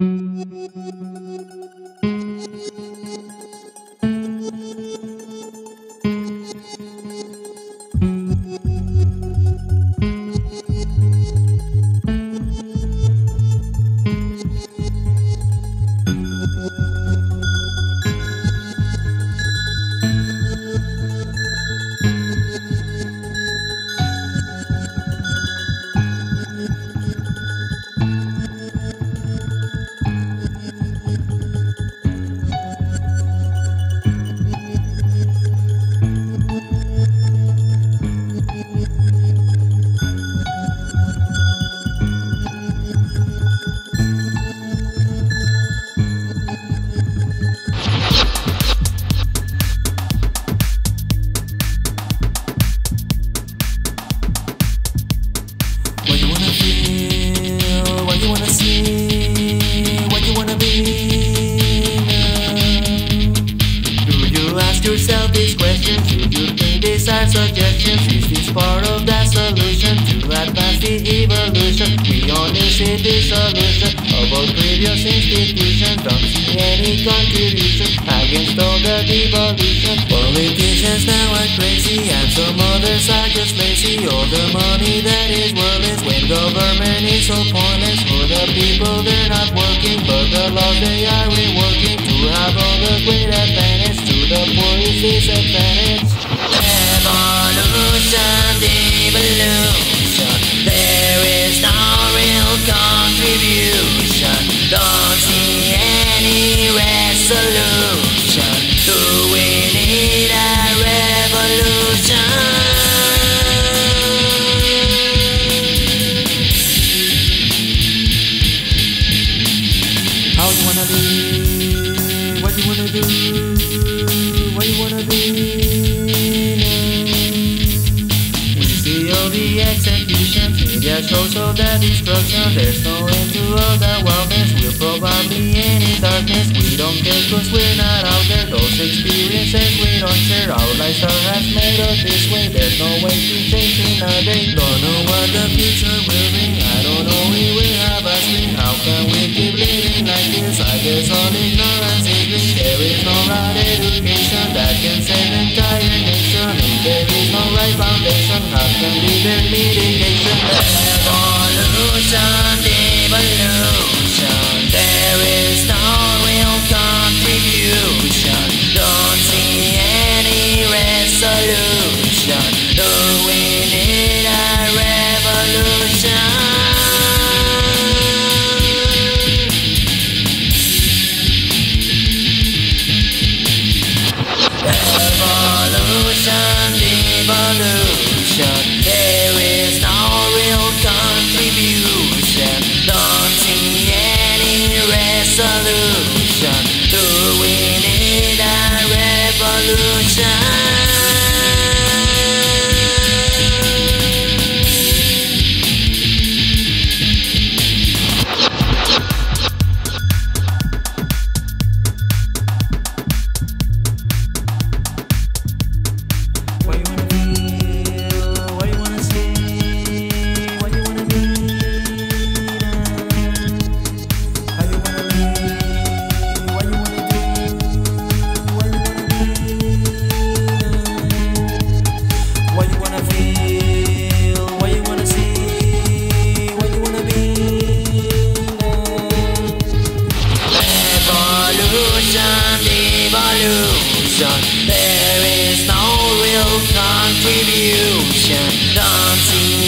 What you wanna feel, what you wanna see, what you wanna be now. Do you ask yourself these questions? Do you think these are suggestions? Is this part of the solution to advance the evolution? We only see the solution of all previous institutions. Don't see any contribution against all the devolution. Politicians now are crazy and some others are just lazy. All the money that is worthless when government is so pointless. For the people they're not working, but the laws they are reworking to have all the great advantage to the poor is disadvantage. Evolution, devolution, there is no real contribution. Don't see any resolution. Do we need a revolution? How you wanna be? What you wanna do? What you wanna be now? We see all the executions, media shows all the destruction. There's no end to all the wildness. We'll probably end in darkness. We don't care cause we're not out there. Those experiences we don't share. Our lifestyle has made us this way. There's no way to change in a day. Don't know what the future will bring. I don't know if we have a spring. How can we keep living like this? I guess all ignorance is bliss. There is no right education that can save an entire nation. If there is no right foundation, how can we build mitigation? Evolution, devolution, there is no real contribution. Don't see any resolution. Do we need a revolution? Evolution, devolution, there is no real contribution. Don't see any resolution. Do we need a revolution? There is no real contribution. Don't see